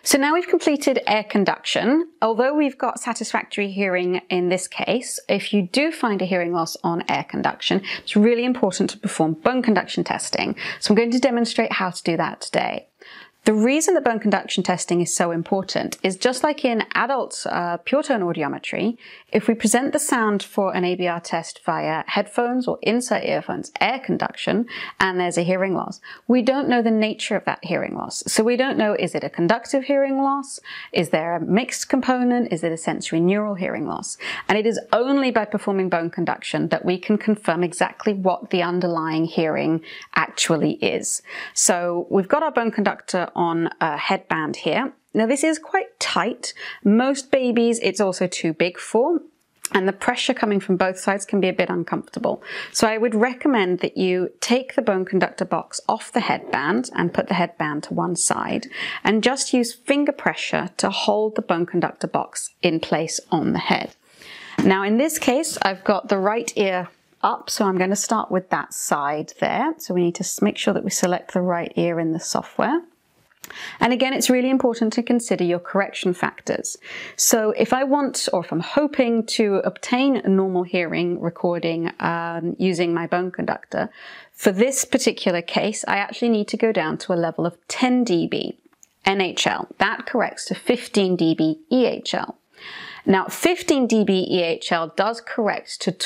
So now we've completed air conduction. Although we've got satisfactory hearing in this case, if you do find a hearing loss on air conduction, it's really important to perform bone conduction testing. So I'm going to demonstrate how to do that today. The reason that bone conduction testing is so important is just like in adult pure tone audiometry, if we present the sound for an ABR test via headphones or insert earphones, air conduction, and there's a hearing loss, we don't know the nature of that hearing loss. So we don't know, is it a conductive hearing loss? Is there a mixed component? Is it a sensory neural hearing loss? And it is only by performing bone conduction that we can confirm exactly what the underlying hearing actually is. So we've got our bone conductor on a headband here. Now this is quite tight. Most babies it's also too big for, and the pressure coming from both sides can be a bit uncomfortable. So I would recommend that you take the bone conductor box off the headband and put the headband to one side and just use finger pressure to hold the bone conductor box in place on the head. Now in this case I've got the right ear up, so I'm going to start with that side there. So we need to make sure that we select the right ear in the software. And again, it's really important to consider your correction factors. So if I want, or if I'm hoping to obtain a normal hearing recording using my bone conductor, for this particular case, I actually need to go down to a level of 10 dB NHL. That corrects to 15 dB EHL. Now, 15 dB EHL does correct to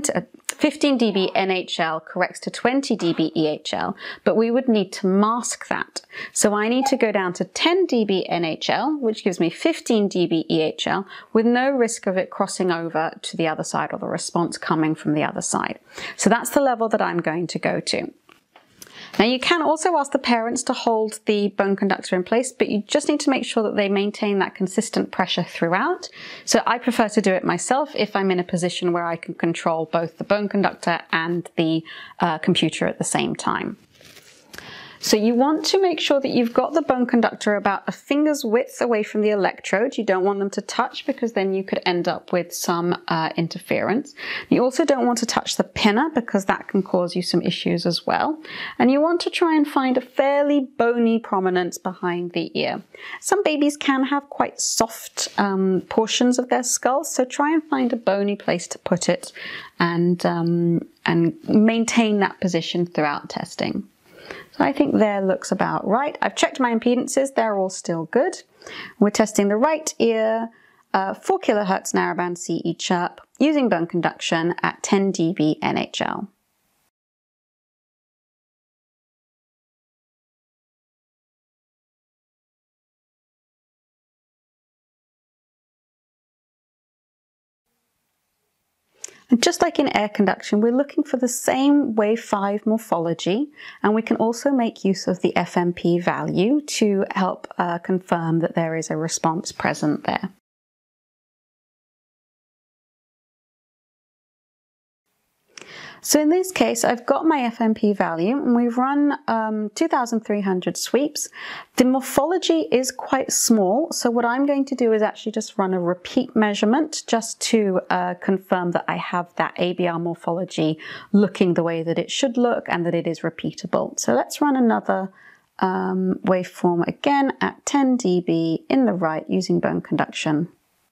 15 dB NHL corrects to 20 dB EHL, but we would need to mask that. So I need to go down to 10 dB NHL, which gives me 15 dB EHL, with no risk of it crossing over to the other side or the response coming from the other side. So that's the level that I'm going to go to. Now you can also ask the parents to hold the bone conductor in place, but you just need to make sure that they maintain that consistent pressure throughout. So I prefer to do it myself if I'm in a position where I can control both the bone conductor and the computer at the same time. So you want to make sure that you've got the bone conductor about a finger's width away from the electrode. You don't want them to touch because then you could end up with some interference. You also don't want to touch the pinner because that can cause you some issues as well. And you want to try and find a fairly bony prominence behind the ear. Some babies can have quite soft portions of their skull, so try and find a bony place to put it and maintain that position throughout testing. So I think there looks about right. I've checked my impedances, they're all still good. We're testing the right ear, 4 kHz narrowband CE-Chirp using bone conduction at 10 dB NHL. And just like in air conduction, we're looking for the same wave 5 morphology, and we can also make use of the FMP value to help confirm that there is a response present there. So in this case, I've got my FMP value and we've run 2,300 sweeps. The morphology is quite small, so what I'm going to do is actually just run a repeat measurement just to confirm that I have that ABR morphology looking the way that it should look and that it is repeatable. So let's run another waveform again at 10 dB in the right using bone conduction.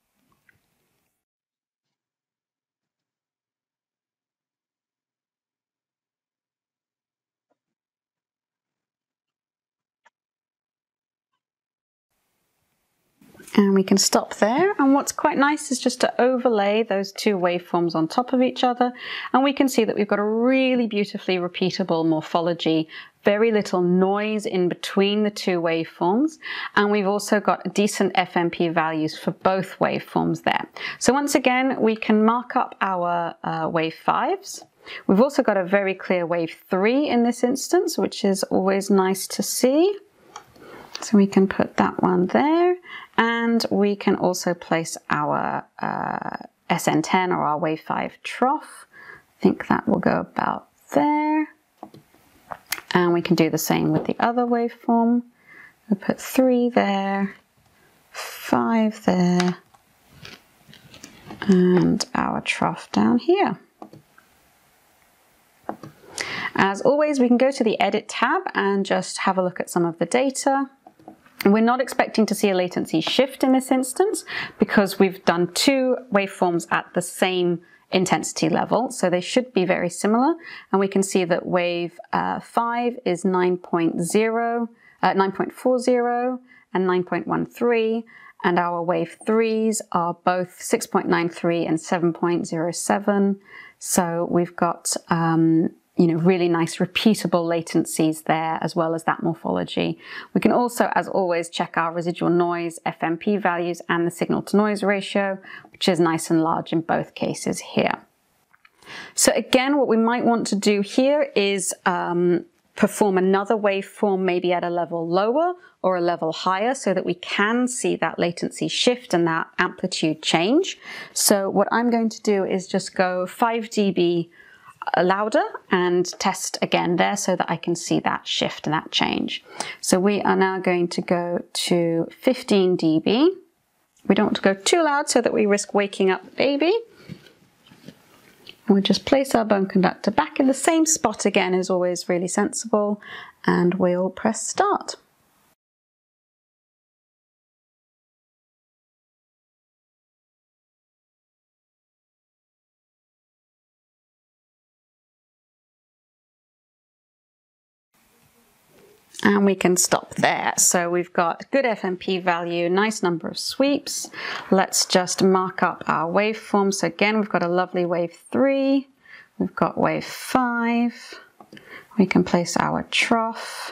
And we can stop there, and what's quite nice is just to overlay those two waveforms on top of each other, and we can see that we've got a really beautifully repeatable morphology, very little noise in between the two waveforms, and we've also got decent FMP values for both waveforms there. So once again, we can mark up our wave 5s. We've also got a very clear wave 3 in this instance, which is always nice to see. So we can put that one there, and we can also place our SN10 or our wave 5 trough. I think that will go about there. And we can do the same with the other waveform. We'll put 3 there, 5 there, and our trough down here. As always, we can go to the Edit tab and just have a look at some of the data. We're not expecting to see a latency shift in this instance because we've done two waveforms at the same intensity level, so they should be very similar. And we can see that wave 5 is 9.40 and 9.13, and our wave 3s are both 6.93 and 7.07. So we've got really nice repeatable latencies there, as well as that morphology. We can also, as always, check our residual noise, FMP values, and the signal to noise ratio, which is nice and large in both cases here. So again, what we might want to do here is perform another waveform, maybe at a level lower or a level higher, so that we can see that latency shift and that amplitude change. So what I'm going to do is just go 5 dB louder and test again there so that I can see that shift and that change. So we are now going to go to 15 dB. We don't want to go too loud so that we risk waking up the baby. We'll just place our bone conductor back in the same spot again, is always really sensible, and we'll press start. And we can stop there. So we've got good FMP value, nice number of sweeps. Let's just mark up our waveform. So again, we've got a lovely wave 3. We've got wave 5. We can place our trough.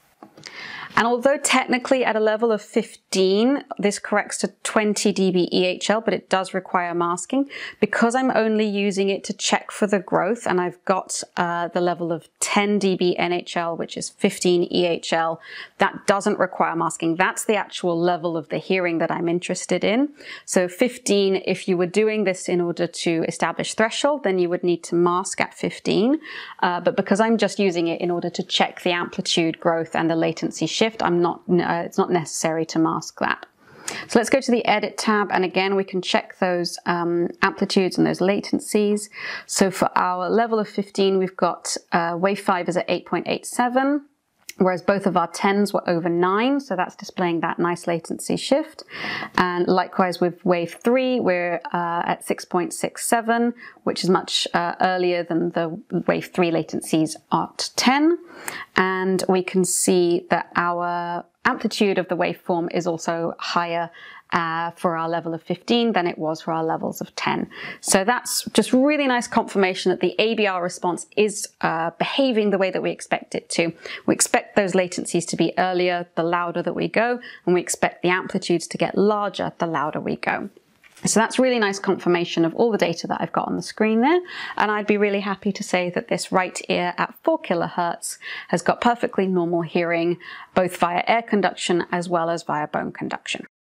And although technically at a level of 15, this corrects to 20 dB EHL, but it does require masking. Because I'm only using it to check for the growth, and I've got the level of 10 dB NHL, which is 15 EHL, that doesn't require masking. That's the actual level of the hearing that I'm interested in. So 15, if you were doing this in order to establish threshold, then you would need to mask at 15. But because I'm just using it in order to check the amplitude growth and the latency shift, it's not necessary to mask that. So let's go to the Edit tab, and again we can check those amplitudes and those latencies. So for our level of 15, we've got wave 5 is at 8.87, whereas both of our 10s were over 9, so that's displaying that nice latency shift. And likewise with wave 3, we're at 6.67, which is much earlier than the wave 3 latencies at 10. And we can see that our amplitude of the waveform is also higher for our level of 15 than it was for our levels of 10. So that's just really nice confirmation that the ABR response is behaving the way that we expect it to. We expect those latencies to be earlier the louder that we go, and we expect the amplitudes to get larger the louder we go. So that's really nice confirmation of all the data that I've got on the screen there. And I'd be really happy to say that this right ear at 4 kHz has got perfectly normal hearing, both via air conduction as well as via bone conduction.